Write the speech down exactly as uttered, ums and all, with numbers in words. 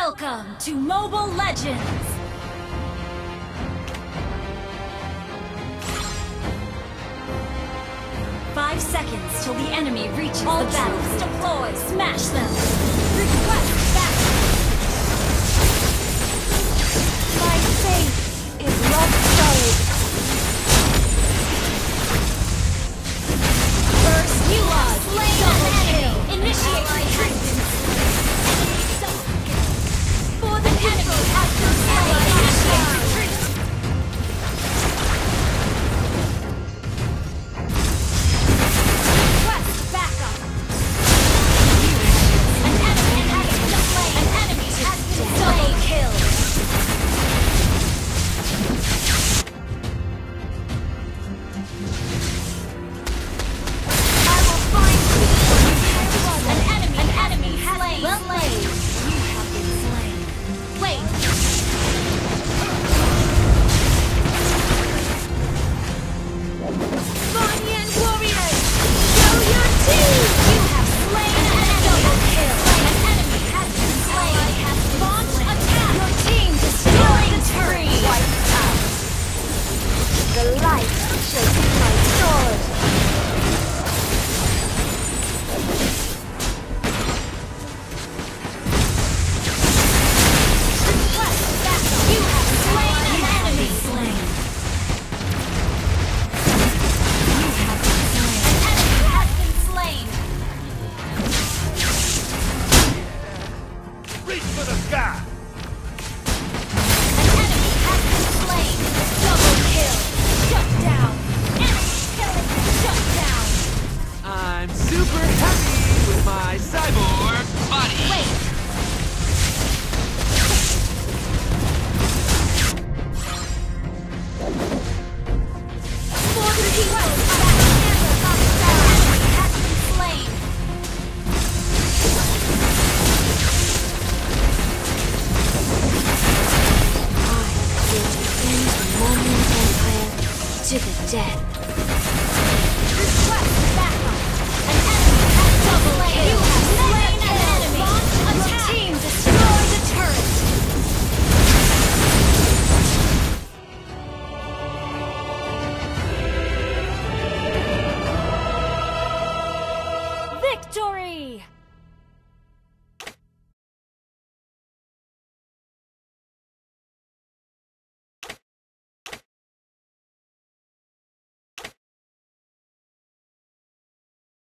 Welcome to Mobile Legends! Five seconds till the enemy reaches All the battle. Deploy! Smash them! Request back! My faith is rock solid. First blood! Double kill! Initiate retreat! For the enemy has been slain! Initiate retreat! Request backup! An enemy has been slain! An enemy has been slain! Double kill! I will find you! An enemy, an enemy has slain! Well played! You have been slain! Wait! Bonnian warriors! Show your team! You have slain an enemy! Double kill! An enemy has been slain! Launch attack! Your team destroyed the turret! Wiped out! The light shall be my sword! Request backup! You have slain an enemy! Slain! You have been slain! An enemy has been slain! Reach for the sky! An enemy has been slain! Double kill! Shut down! Enemy skeleton shut down! I'm super happy with my cyborg body. Wait! For the hero! An enemy has been slain! I will defend the Mormon Empire to the death. Request backup! An enemy has double kill! You have slain an enemy! Launch attack! Your team destroy the turret! Victory!